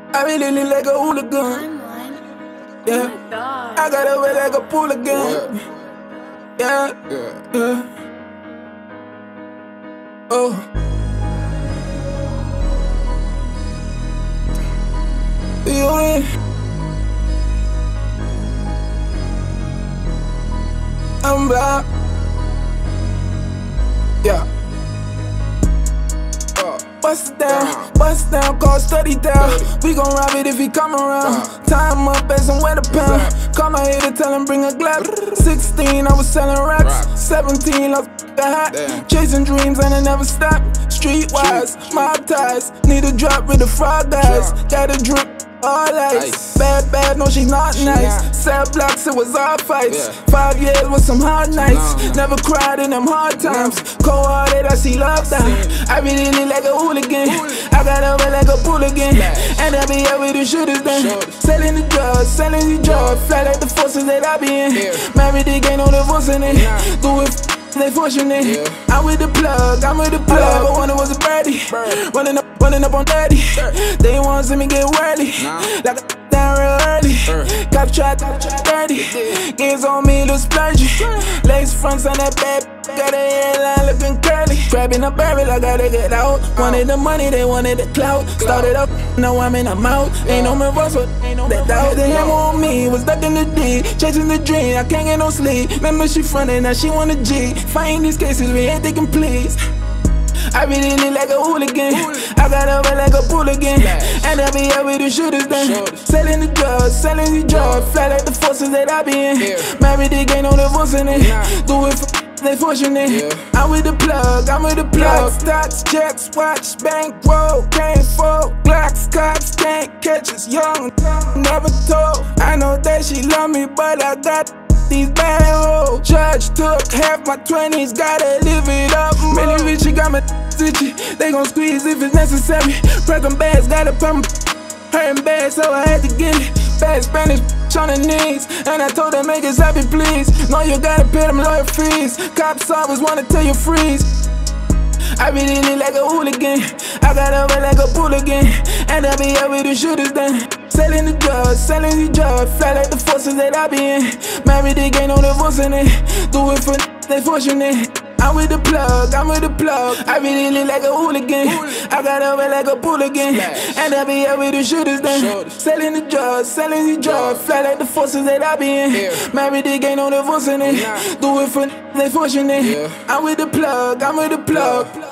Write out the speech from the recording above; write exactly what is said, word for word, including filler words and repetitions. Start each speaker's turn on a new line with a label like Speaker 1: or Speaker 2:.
Speaker 1: I really look like a hooligan. Yeah,
Speaker 2: Oh
Speaker 1: I got away like a hooligan. Yeah, yeah, yeah. Oh. You in? I'm back. Yeah. Bust it down, bust it down, call study down. We gon' rob it if he come around. Tie him up as I'm wet a pound. Call my hater, tell him bring a Glock. Sixteen, I was selling racks. Seventeen, I was f***ing hot. Chasing dreams and I never stop. Streetwise, mob ties. Need a drop with the frog guys. Got a drip. All ice. Bad, bad, no, she not nice. Cell blocks, it was all fights. Five years with some hard nights. Never cried in them hard times. Cold-hearted, I see love down. I really look like a hooligan. I got over like a hooligan. And I be here with the shooters then. Selling the drugs, selling the drugs. Fly like the forces that I be in. Married, they ain't no divorce in it. Do it. They fortunate, yeah. I'm with the plug, I'm with the plug. But one it was a birdie, running up, running up on thirty. They ain't wanna see me get whirly, nah. Like a down real early. Uh. Cop try, cop try thirty. Games on me, look splurgy. Lace fronts on that bad, got a hairline looking curly. Grabbing a barrel, I gotta get out. Wanted the money, they wanted the clout. Started up, now I'm in a mouth. Ain't no reverse, but ain't no that doubt. The hammer on me was stuck in the D, chasing the dream. I can't get no sleep. Remember she frontin', now she want a G. Fighting these cases, we ain't thinking please. I really look like a hooligan. I got over like a hooligan. And I be here with the shooters then. Selling the drugs, selling the drugs. Fly like the forces that I be in. Married, they ain't no divorce in it. Do it for they fortunate. I'm with the plug, I'm with the plug. Stocks, checks, watch, bankroll. Can't fold, Glocks, cops can't catch us. Young, never told. I know that she love me, but I got these bad hoes. Judge took half my twenties, gotta live it up. Really rich, she got my stitchy. They gon' squeeze if it's necessary. Breaking bags, gotta put my hurting bad, so I had to get it. Bad Spanish on the knees, and I told them make us happy, please. No, you gotta pay them lawyer fees. Cops always wanna tell you freeze. I really look like a hooligan. I got over like a hooligan. And I be here with the shooters then. Selling the drugs, selling the drugs. Fly like the forces that I be in. Married, they ain't no divorce in it. Do it for they fortunate. I'm with the plug, I'm with the plug. I really look like a hooligan. I got over like a hooligan. And I be here with the shooters then. Selling the drugs, selling the drugs. Fly like the forces that I be in. Married, they ain't no divorce in it. Do it for they fortunate. I'm with the plug, I'm with the plug.